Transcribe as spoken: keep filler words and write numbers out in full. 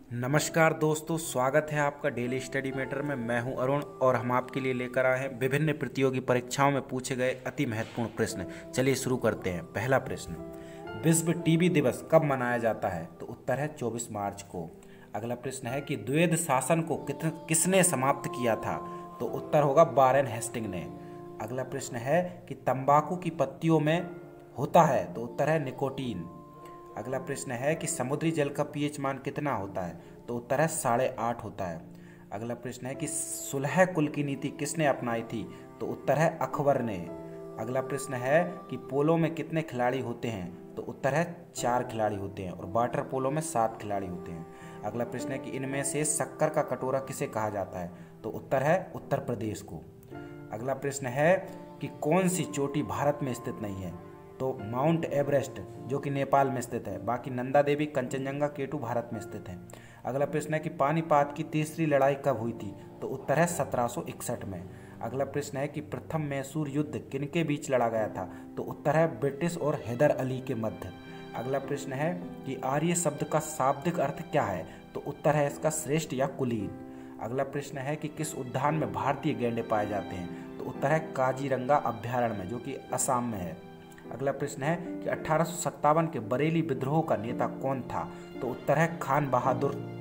नमस्कार दोस्तों, स्वागत है आपका डेली स्टडी मैटर में। मैं हूं अरुण और हम आपके लिए लेकर आए हैं विभिन्न प्रतियोगी परीक्षाओं में पूछे गए अति महत्वपूर्ण प्रश्न। चलिए शुरू करते हैं। पहला प्रश्न, विश्व टीबी दिवस कब मनाया जाता है? तो उत्तर है चौबीस मार्च को। अगला प्रश्न है कि द्वैध शासन को किसने समाप्त किया था? तो उत्तर होगा वारेन हेस्टिंग ने। अगला प्रश्न है कि तंबाकू की पत्तियों में होता है? तो उत्तर है निकोटीन। अगला प्रश्न है कि समुद्री जल का पीएच मान कितना होता है? तो उत्तर है साढ़े आठ होता है। अगला प्रश्न है कि सुलह कुल की नीति किसने अपनाई थी? तो उत्तर है अकबर ने। अगला प्रश्न है कि पोलो में कितने खिलाड़ी होते हैं? तो उत्तर है चार खिलाड़ी होते हैं और वाटर पोलो में सात खिलाड़ी होते हैं। अगला प्रश्न है कि इनमें से शक्कर का कटोरा किसे कहा जाता है? तो उत्तर है उत्तर प्रदेश को। अगला प्रश्न है कि कौन सी चोटी भारत में स्थित नहीं है? तो माउंट एवरेस्ट जो कि नेपाल में स्थित है। बाकी नंदा देवी, कंचनजंगा, केटू भारत में स्थित है। अगला प्रश्न है कि पानीपत की तीसरी लड़ाई कब हुई थी? तो उत्तर है सत्रह सौ इकसठ में। अगला प्रश्न है कि प्रथम मैसूर युद्ध किनके बीच लड़ा गया था? तो उत्तर है ब्रिटिश और हैदर अली के मध्य। अगला प्रश्न है कि आर्य शब्द का शाब्दिक अर्थ क्या है? तो उत्तर है इसका श्रेष्ठ या कुलीन। अगला प्रश्न है कि किस उद्यान में भारतीय गैंडे पाए जाते हैं? तो उत्तर है काजीरंगा अभ्यारण्य में, जो कि असम में है। अगला प्रश्न है कि अठारह सौ सत्तावन के बरेली विद्रोह का नेता कौन था? तो उत्तर है खान बहादुर